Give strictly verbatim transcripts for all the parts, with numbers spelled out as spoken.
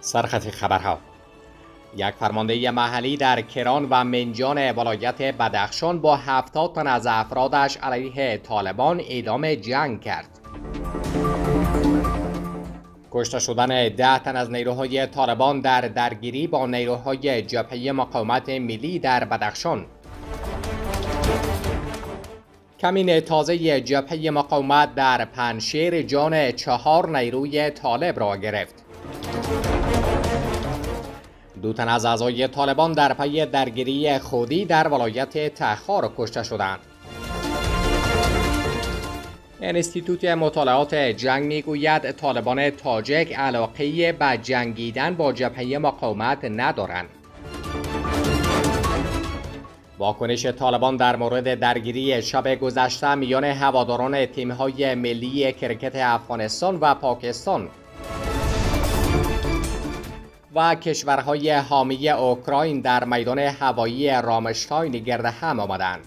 سرخط خبرها. یک فرمانده محلی در کران و منجان ولایت بدخشان با هفتاد تن از افرادش علیه طالبان اعلام جنگ کرد. کشته شدن ده تن از نیروهای طالبان در درگیری با نیروهای جبهه مقاومت ملی در بدخشان. کمین تازه جبهه مقاومت در پنشیر جان چهار نیروی طالب را گرفت. دو تن از اعضای طالبان در پی درگیری خودی در ولایت تخار کشته شدند. انستیتوت مطالعات جنگ میگوید طالبان تاجیک علاقه به جنگیدن با جبهه مقاومت ندارند. واکنش طالبان در مورد درگیری شب گذشته میان هواداران تیم‌های ملی کرکت افغانستان و پاکستان و کشورهای حامی اوکراین در میدان هوایی رامشتاین گرد هم آمدند.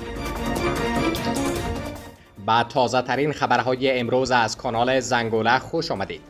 با تازه ترین خبرهای امروز از کانال زنگوله خوش آمدید.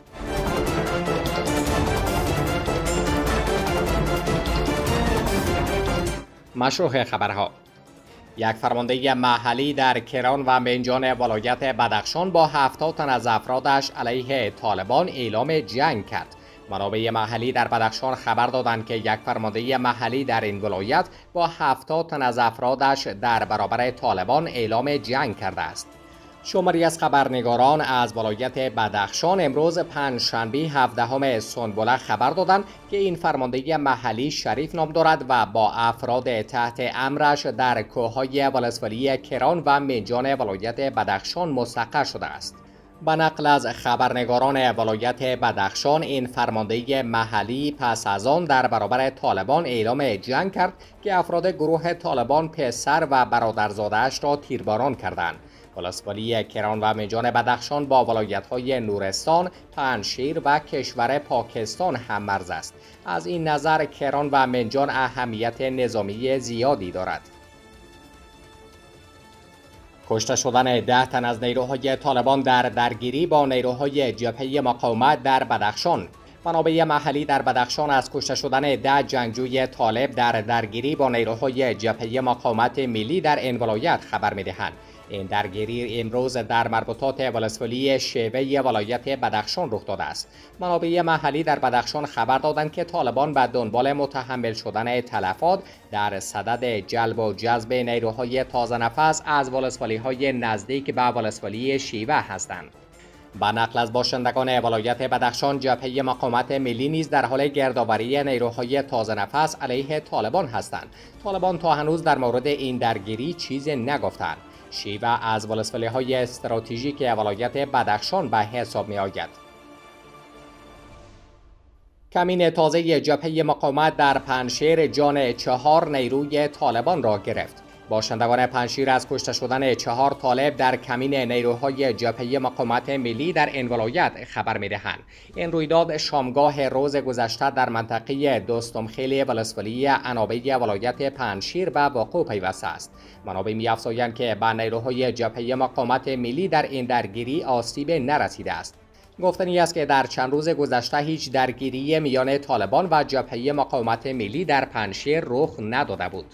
مشروع خبرها. یک فرمانده محلی در کران و منجان ولایت بدخشان با هفتاد تن از افرادش علیه طالبان اعلام جنگ کرد. منابع محلی در بدخشان خبر دادند که یک فرمانده محلی در این ولایت با هفتاد تن از افرادش در برابر طالبان اعلام جنگ کرده است. شماری از خبرنگاران از ولایت بدخشان امروز پنجشنبه هفدهم سنبله خبر دادند که این فرمانده محلی شریف نام دارد و با افراد تحت امرش در کوههای ولسوالی کران و منجان ولایت بدخشان مستقر شده است. به نقل از خبرنگاران ولایت بدخشان، این فرمانده محلی پس از آن در برابر طالبان اعلام جنگ کرد که افراد گروه طالبان پسر و برادرزاده‌اش را تیرباران کردند. ولسوالی کران و منجان بدخشان با ولایت‌های نورستان، پنشیر و کشور پاکستان هم مرز است. از این نظر کران و منجان اهمیت نظامی زیادی دارد. کشته شدن ده تن از نیروهای طالبان در درگیری با نیروهای جبهه مقاومت در بدخشان. منابع محلی در بدخشان از کشته شدن ده جنگجوی طالب در درگیری با نیروهای جبهه مقاومت ملی در این ولایت خبر می‌دهند. این درگیری امروز در مربوطات ولسوالی شیوه ولایت بدخشان رخ داده است. منابع محلی در بدخشان خبر دادند که طالبان به دنبال متحمل شدن تلفات در صدد جلب و جذب نیروهای تازه نفس از ولسوالی‌های نزدیک به ولسوالی شیوه هستند. با نقل از باشندگان ولایت بدخشان، جبهه مقاومت ملی نیز در حال گردآوری نیروهای تازه نفس علیه طالبان هستند. طالبان تا هنوز در مورد این درگیری چیزی نگفتند. شیوه از ولسوالی‌های استراتژیک ولایت بدخشان به حساب می آید. کمین تازه جبهه مقاومت در پنشیر جان چهار نیروی طالبان را گرفت. باشندگان پنشیر از کشته شدن چهار طالب در کمین نیروهای جبهه مقاومت ملی در این ولایت خبر می‌دهند. این رویداد شامگاه روز گذشته در منطقه دوستمخیل ولسوالی عنابه ولایت پنشیر به وقوع پیوسته است. منابع می‌افزایند که به نیروهای جبهه مقاومت ملی در این درگیری آسیب نرسیده است. گفتنی است که در چند روز گذشته هیچ درگیری میان طالبان و جبهه مقاومت ملی در پنشیر رخ نداده بود.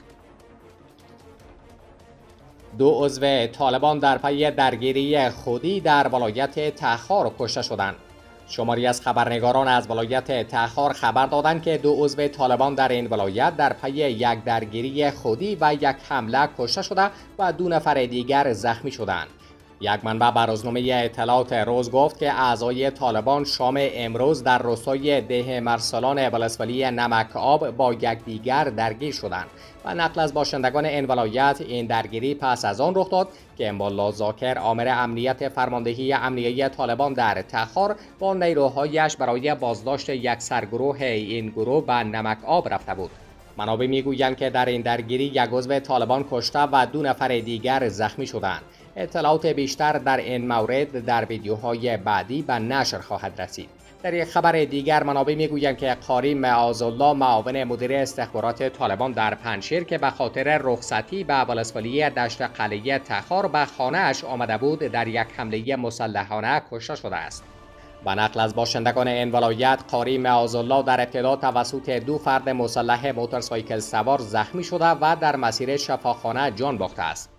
دو عضو طالبان در پی درگیری خودی در ولایت تخار کشته شدند. شماری از خبرنگاران از ولایت تخار خبر دادند که دو عضو طالبان در این ولایت در پی یک درگیری خودی و یک حمله کشته شده و دو نفر دیگر زخمی شدند. یک منبع بر روزنامه اطلاعات روز گفت که اعضای طالبان شام امروز در روستای ده مرسلان ولسوالی نمک آب با یکدیگر درگیر شدند. و نقل از باشندگان این ولایت، این درگیری پس از آن رخ داد که ملا زاکر امر امنیت فرماندهی امنیه طالبان در تخار با نیروهایش برای بازداشت یک سرگروه این گروه به نمک آب رفته بود. منابع میگویند که در این درگیری یک عضو طالبان کشته و دو نفر دیگر زخمی شدند. اطلاعات بیشتر در این مورد در ویدیوهای بعدی به نشر خواهد رسید. در یک خبر دیگر منابع میگویند که قاری معاذالله، معاون مدیر استخبارات طالبان در پنشیر که به خاطر رخصتی به ولسوالی دشت قلعه تخار به خانه‌اش آمده بود، در یک حمله مسلحانه کشته شده است. و نقل از باشندگان این ولایت، قاری معاذالله در ابتدا توسط دو فرد مسلح موتورسایکل سوار زخمی شده و در مسیر شفاخانه جان باخته است.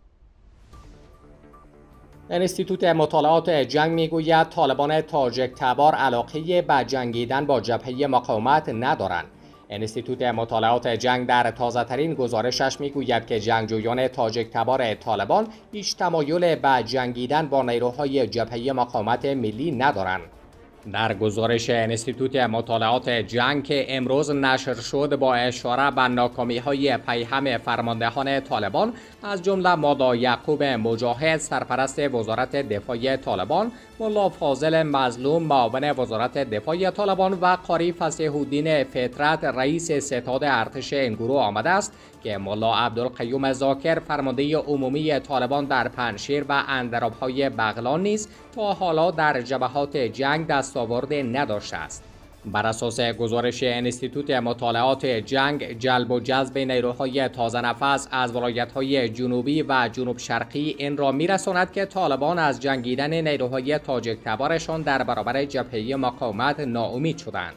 انستیتوت مطالعات جنگ میگوید طالبان تاجک تبار علاقه به جنگیدن با جبهه مقاومت ندارند. انستیتوت مطالعات جنگ در تازه‌ترین گزارشش میگوید که جنگجویان تاجک تبار طالبان هیچ تمایل به جنگیدن با نیروهای جبهه مقاومت ملی ندارند. در گزارش انستیتوت مطالعات جنگ که امروز نشر شد، با اشاره به ناکامی‌های پیهم فرماندهان طالبان از جمله ملا یعقوب مجاهد سرپرست وزارت دفاع طالبان، ملا فاضل مظلوم معاون وزارت دفاع طالبان و قاری فصیح الدین فطرت رئیس ستاد ارتش این گروه آمده است که ملا عبدالقیوم ذاکر فرمانده عمومی طالبان در پنجشیر و اندراب‌های بغلان نیز تا حالا در جبهات جنگ دستاورد نداشته است. بر اساس گزارش انستیتوت مطالعات جنگ، جلب و جذب نیروهای تازه نفس از ولایت‌های جنوبی و جنوب شرقی این را می‌رساند که طالبان از جنگیدن نیروهای تاجک تبارشان در برابر جبهه مقاومت ناامید شدند.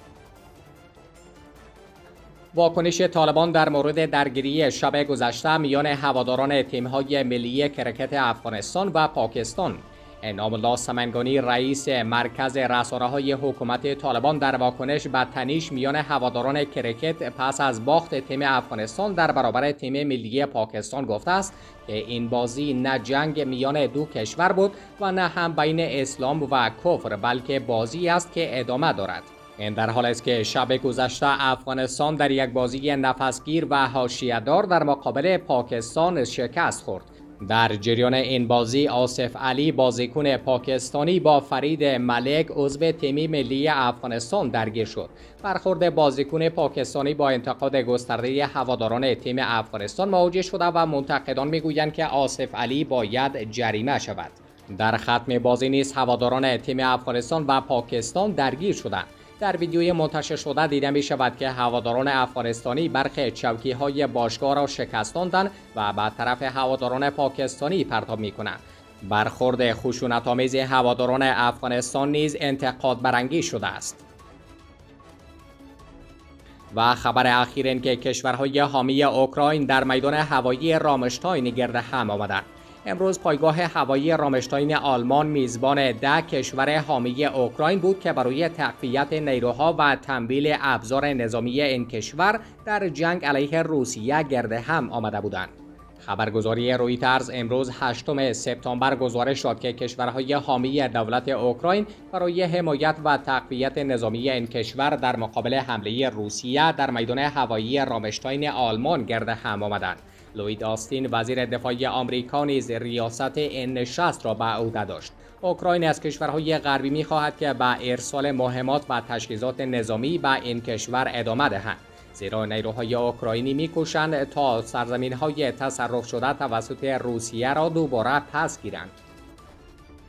واکنش طالبان در مورد درگیری شب گذشته میان هواداران تیم‌های ملی کرکت افغانستان و پاکستان. انعام الله سمنگانی رئیس مرکز رسانه‌های حکومت طالبان در واکنش به تنش میان هواداران کرکت پس از باخت تیم افغانستان در برابر تیم ملی پاکستان گفته است که این بازی نه جنگ میان دو کشور بود و نه هم بین اسلام و کفر، بلکه بازی است که ادامه دارد. این در حالی است که شب گذشته افغانستان در یک بازی نفسگیر و حاشیه‌دار در مقابل پاکستان شکست خورد. در جریان این بازی آصف علی بازیکن پاکستانی با فرید ملک عضو تیم ملی افغانستان درگیر شد. برخورد بازیکن پاکستانی با انتقاد گسترده هواداران تیم افغانستان مواجه شده و منتقدان میگویند که آصف علی باید جریمه شود. در ختم بازی نیز هواداران تیم افغانستان و پاکستان درگیر شدند. در ویدیوی منتشر شده دیده می شود که هواداران افغانستانی برخی چوکی‌های باشگاه را شکستاندند و به طرف هواداران پاکستانی پرتاب می کنند. برخورد خشونت‌آمیز هواداران افغانستان نیز انتقاد برانگیز شده است. و خبر اخیر این که کشورهای حامی اوکراین در میدان هوایی رامشتاین گرد هم آمدند. امروز پایگاه هوایی رامشتاین آلمان میزبان ده کشور حامی اوکراین بود که برای تقویت نیروها و تمویل ابزار نظامی این کشور در جنگ علیه روسیه گرد هم آمده بودند. خبرگزاری رویترز امروز هشتم سپتامبر گزارش داد که کشورهای حامی دولت اوکراین برای حمایت و تقویت نظامی این کشور در مقابل حمله روسیه در میدان هوایی رامشتاین آلمان گرد هم آمدند. لوید آستین وزیر دفاع آمریکا نیز ریاست این نشست را به عهده داشت. اوکراین از کشورهای غربی می‌خواهد که به ارسال مهمات و تجهیزات نظامی به این کشور ادامه دهند، زیرا نیروهای اوکراینی می‌کوشند تا سرزمین‌های تصرف شده توسط روسیه را دوباره پس گیرند.